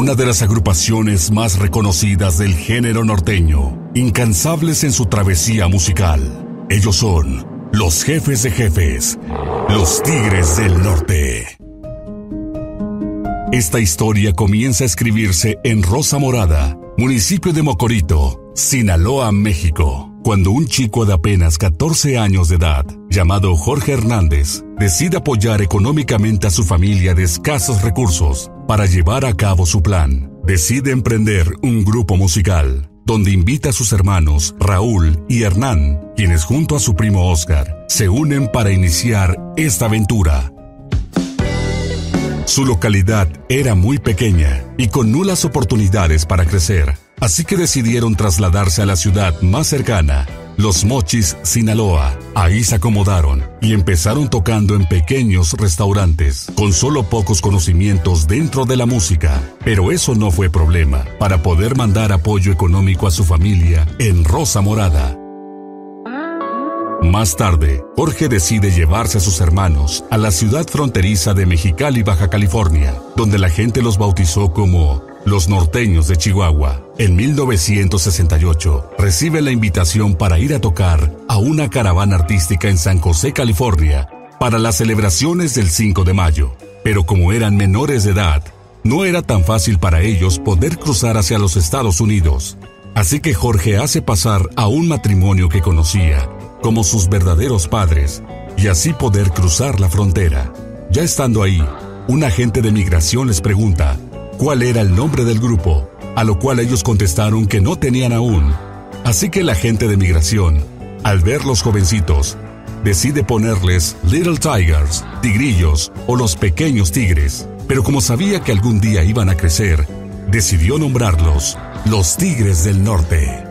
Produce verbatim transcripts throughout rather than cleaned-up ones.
una de las agrupaciones más reconocidas del género norteño, incansables en su travesía musical. Ellos son los Jefes de Jefes, los Tigres del Norte. Esta historia comienza a escribirse en Rosa Morada, municipio de Mocorito, Sinaloa, México, cuando un chico de apenas catorce años de edad, llamado Jorge Hernández, decide apoyar económicamente a su familia de escasos recursos para llevar a cabo su plan. Decide emprender un grupo musical, donde invita a sus hermanos Raúl y Hernán, quienes junto a su primo Oscar, se unen para iniciar esta aventura. Su localidad era muy pequeña y con nulas oportunidades para crecer, así que decidieron trasladarse a la ciudad más cercana, Los Mochis, Sinaloa. Ahí se acomodaron y empezaron tocando en pequeños restaurantes, con solo pocos conocimientos dentro de la música. Pero eso no fue problema para poder mandar apoyo económico a su familia en Rosa Morada. Más tarde, Jorge decide llevarse a sus hermanos a la ciudad fronteriza de Mexicali, Baja California, donde la gente los bautizó como Los Norteños de Chihuahua. En mil novecientos sesenta y ocho, recibe la invitación para ir a tocar a una caravana artística en San José, California, para las celebraciones del cinco de mayo. Pero como eran menores de edad, no era tan fácil para ellos poder cruzar hacia los Estados Unidos. Así que Jorge hace pasar a un matrimonio que conocía como sus verdaderos padres, y así poder cruzar la frontera. Ya estando ahí, un agente de migración les pregunta cuál era el nombre del grupo, a lo cual ellos contestaron que no tenían aún. Así que el agente de migración, al ver los jovencitos, decide ponerles Little Tigers, Tigrillos o los Pequeños Tigres, pero como sabía que algún día iban a crecer, decidió nombrarlos los Tigres del Norte.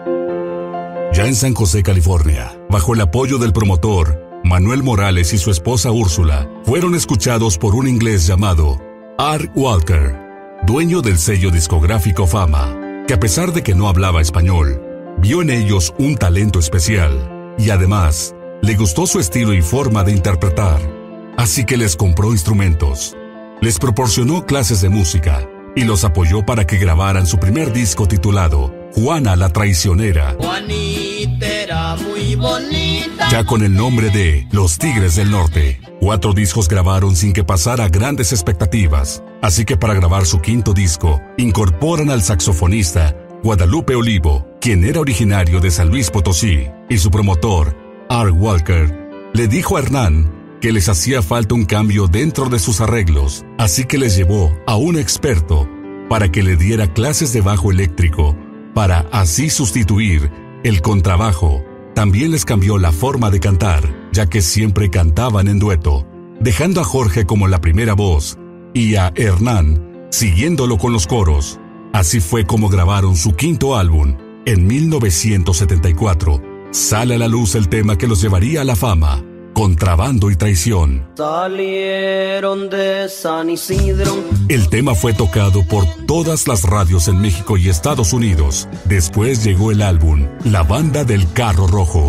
Ya en San José, California, bajo el apoyo del promotor Manuel Morales y su esposa Úrsula, fueron escuchados por un inglés llamado Art Walker, dueño del sello discográfico Fama, que a pesar de que no hablaba español, vio en ellos un talento especial y además le gustó su estilo y forma de interpretar. Así que les compró instrumentos, les proporcionó clases de música y los apoyó para que grabaran su primer disco titulado Juana la Traicionera. Juanita era muy bonita. Ya con el nombre de Los Tigres del Norte. Cuatro discos grabaron sin que pasara grandes expectativas. Así que para grabar su quinto disco, incorporan al saxofonista Guadalupe Olivo, quien era originario de San Luis Potosí, y su promotor, Art Walker, le dijo a Hernán que les hacía falta un cambio dentro de sus arreglos, así que les llevó a un experto para que le diera clases de bajo eléctrico, para así sustituir el contrabajo. También les cambió la forma de cantar, ya que siempre cantaban en dueto, dejando a Jorge como la primera voz y a Hernán siguiéndolo con los coros. Así fue como grabaron su quinto álbum. En mil novecientos setenta y cuatro sale a la luz el tema que los llevaría a la fama, Contrabando y Traición. Salieron de San Isidro. El tema fue tocado por todas las radios en México y Estados Unidos. Después llegó el álbum La Banda del Carro Rojo.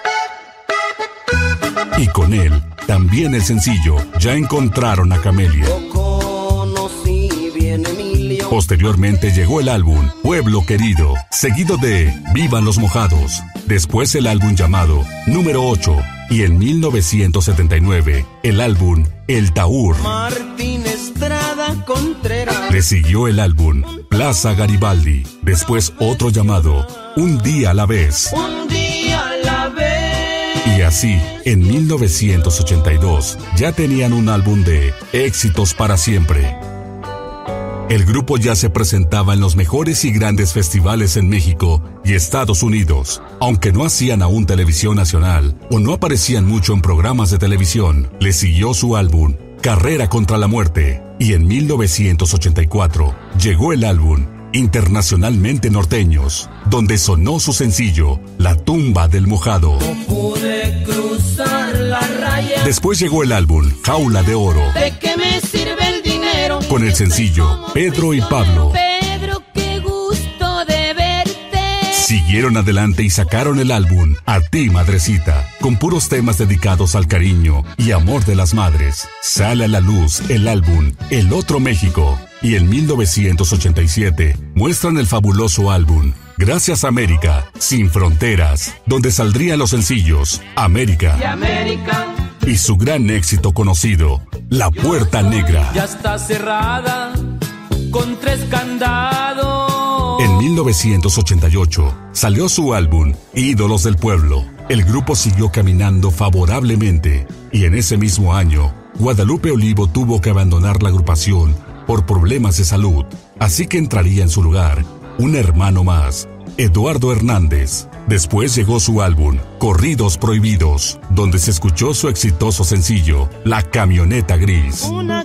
Y con él, también el sencillo Ya Encontraron a Camelia. Lo conocí bien, Emilio. Posteriormente llegó el álbum Pueblo Querido, seguido de Vivan los Mojados. Después el álbum llamado Número ocho. Y en mil novecientos setenta y nueve, el álbum El Taur. Martín Estrada Contreras. Le siguió el álbum Plaza Garibaldi. Después otro llamado Un Día a la Vez. Un día a la vez. Y así, en mil novecientos ochenta y dos, ya tenían un álbum de Éxitos para Siempre. El grupo ya se presentaba en los mejores y grandes festivales en México y Estados Unidos, aunque no hacían aún televisión nacional o no aparecían mucho en programas de televisión. Le siguió su álbum Carrera contra la Muerte y en mil novecientos ochenta y cuatro llegó el álbum Internacionalmente Norteños, donde sonó su sencillo La Tumba del Mojado. No pude cruzar la raya. Después llegó el álbum Jaula de Oro. ¿De qué me sirve el dinero? Con el sencillo Pedro y Pablo. Pedro, qué gusto de verte. Siguieron adelante y sacaron el álbum A Ti Madrecita, con puros temas dedicados al cariño y amor de las madres. Sale a la luz el álbum El Otro México, y en mil novecientos ochenta y siete muestran el fabuloso álbum Gracias América, Sin Fronteras, donde saldrían los sencillos América y América y su gran éxito conocido, La Puerta Negra. Ya está cerrada con tres candados. En mil novecientos ochenta y ocho salió su álbum Ídolos del Pueblo. El grupo siguió caminando favorablemente y en ese mismo año, Guadalupe Olivo tuvo que abandonar la agrupación por problemas de salud, así que entraría en su lugar un hermano más, Eduardo Hernández. Después llegó su álbum Corridos Prohibidos, donde se escuchó su exitoso sencillo La Camioneta Gris. Una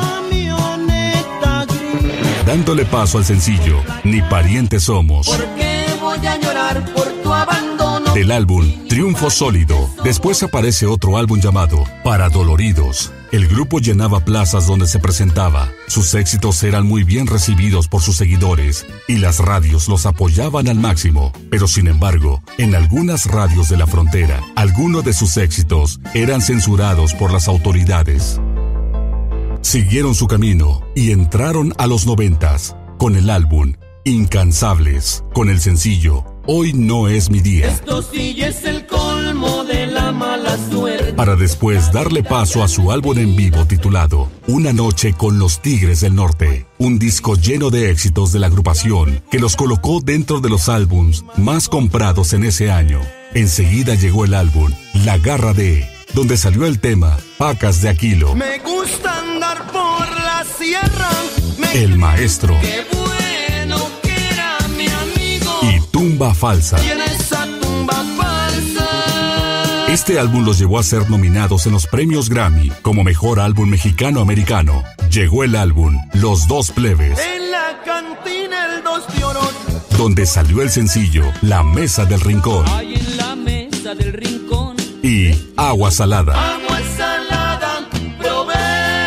camioneta gris. Dándole paso al sencillo Ni Parientes Somos. ¿Por qué voy a llorar por tu abandono? Del álbum Triunfo Sólido. Después aparece otro álbum llamado Para Doloridos. El grupo llenaba plazas donde se presentaba. Sus éxitos eran muy bien recibidos por sus seguidores y las radios los apoyaban al máximo. Pero sin embargo, en algunas radios de la frontera, algunos de sus éxitos eran censurados por las autoridades. Siguieron su camino y entraron a los noventas con el álbum Incansables, con el sencillo Hoy no es mi día. Esto sí es el colmo de la mala suerte. Para después darle paso a su álbum en vivo titulado Una noche con los Tigres del Norte, un disco lleno de éxitos de la agrupación que los colocó dentro de los álbums más comprados en ese año. Enseguida llegó el álbum La Garra de, donde salió el tema Pacas de Aquilo. Me gusta andar por la sierra. Me... El Maestro. Qué bueno que era mi amigo. Y Tumba Falsa. Y en esa tumba falsa. Este álbum los llevó a ser nominados en los premios Grammy como Mejor Álbum Mexicano-Americano. Llegó el álbum Los Dos Plebes, En la cantina el dos de oro. donde salió el sencillo La Mesa del Rincón Hay en la mesa del rincón y Agua Salada. agua salada probé.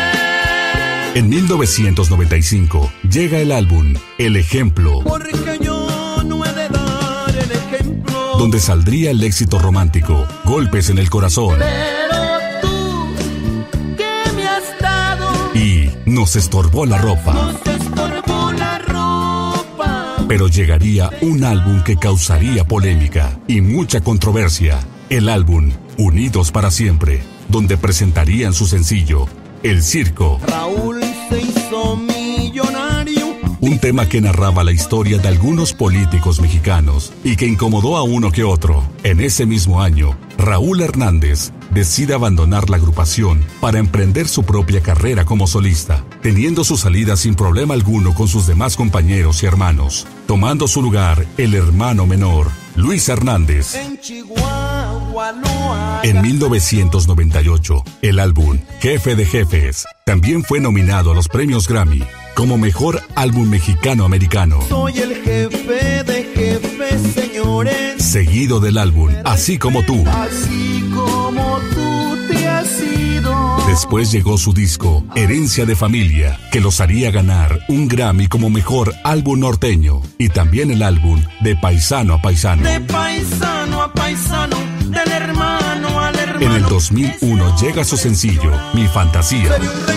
En mil novecientos noventa y cinco llega el álbum El Ejemplo, Porque yo no he de dar el ejemplo. donde saldría el éxito romántico Golpes en el Corazón Pero tú, ¿qué me has dado? y Nos Estorbó la Ropa. Nos estorbó la ropa. Pero llegaría un álbum que causaría polémica y mucha controversia. El álbum Unidos para Siempre, donde presentarían su sencillo El Circo, Raúl se hizo millonario. un tema que narraba la historia de algunos políticos mexicanos y que incomodó a uno que otro. En ese mismo año, Raúl Hernández decide abandonar la agrupación para emprender su propia carrera como solista, teniendo su salida sin problema alguno con sus demás compañeros y hermanos, tomando su lugar el hermano menor, Luis Hernández. En Chihuahua lo haga. En mil novecientos noventa y ocho, el álbum Jefe de Jefes también fue nominado a los premios Grammy como Mejor Álbum Mexicano-Americano, Soy el jefe de jefes, señores. seguido del álbum Así Como Tú. Así como tú te has ido. Después llegó su disco Herencia de Familia, que los haría ganar un Grammy como Mejor Álbum Norteño, y también el álbum De Paisano a Paisano. De paisano a paisano, del hermano al hermano. En el dos mil uno llega su sencillo Mi Fantasía, Sería un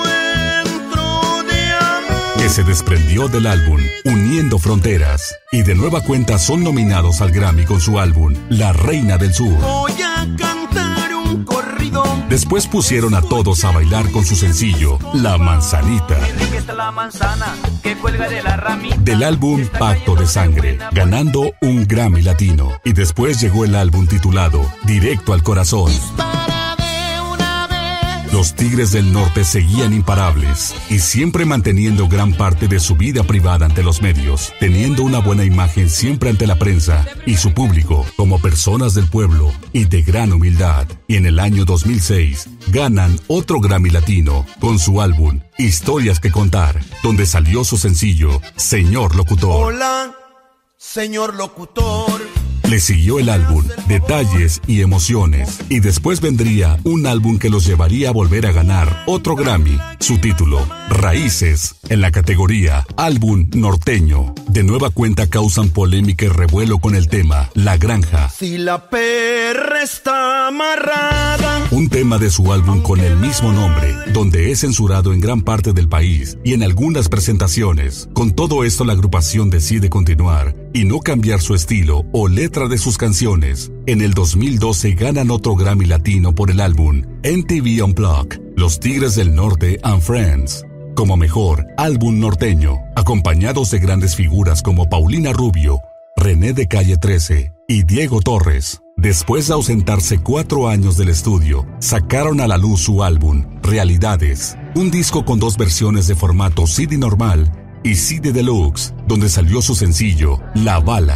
reencuentro de amor. que se desprendió del álbum Uniendo Fronteras, y de nueva cuenta son nominados al Grammy con su álbum La Reina del Sur. Voy a cantar un corrido. Después pusieron a todos a bailar con su sencillo La Manzanita, Que está la manzana que cuelga de la ramita. del álbum Pacto de Sangre, ganando un Grammy Latino. Y después llegó el álbum titulado Directo al Corazón. Para de una vez. Los Tigres del Norte seguían imparables y siempre manteniendo gran parte de su vida privada ante los medios, teniendo una buena imagen siempre ante la prensa y su público como personas del pueblo y de gran humildad. Y en el año dos mil seis ganan otro Grammy Latino con su álbum Historias que Contar, donde salió su sencillo Señor Locutor. Hola, señor locutor. Le siguió el álbum Detalles y Emociones, y después vendría un álbum que los llevaría a volver a ganar otro Grammy, su título Raíces, en la categoría Álbum Norteño. De nueva cuenta causan polémica y revuelo con el tema La Granja. Si la perra está amarrada. Un tema de su álbum con el mismo nombre, donde es censurado en gran parte del país y en algunas presentaciones. Con todo esto, la agrupación decide continuar y no cambiar su estilo o letra de sus canciones. En el dos mil doce ganan otro Grammy Latino por el álbum M T V Unplugged, Los Tigres del Norte and Friends, como mejor álbum norteño, acompañados de grandes figuras como Paulina Rubio, René de Calle trece y Diego Torres. Después de ausentarse cuatro años del estudio, sacaron a la luz su álbum Realidades, un disco con dos versiones de formato C D normal y C D Deluxe, donde salió su sencillo La Bala.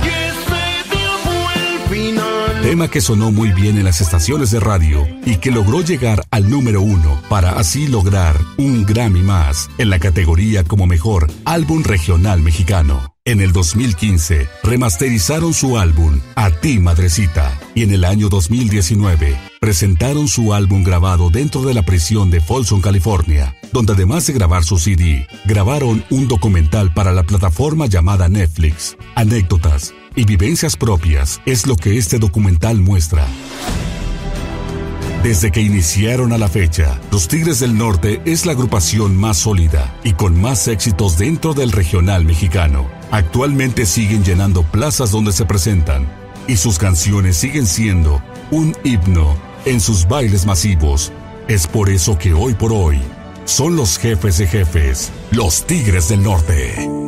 Tema que sonó muy bien en las estaciones de radio y que logró llegar al número uno para así lograr un Grammy más en la categoría como mejor álbum regional mexicano. En el dos mil quince remasterizaron su álbum A Ti Madrecita y en el año dos mil diecinueve presentaron su álbum grabado dentro de la prisión de Folsom, California, donde además de grabar su C D, grabaron un documental para la plataforma llamada Netflix. Anécdotas y vivencias propias es lo que este documental muestra. Desde que iniciaron a la fecha, Los Tigres del Norte es la agrupación más sólida y con más éxitos dentro del regional mexicano. Actualmente siguen llenando plazas donde se presentan y sus canciones siguen siendo un himno en sus bailes masivos. Es por eso que hoy por hoy son los jefes de jefes, Los Tigres del Norte.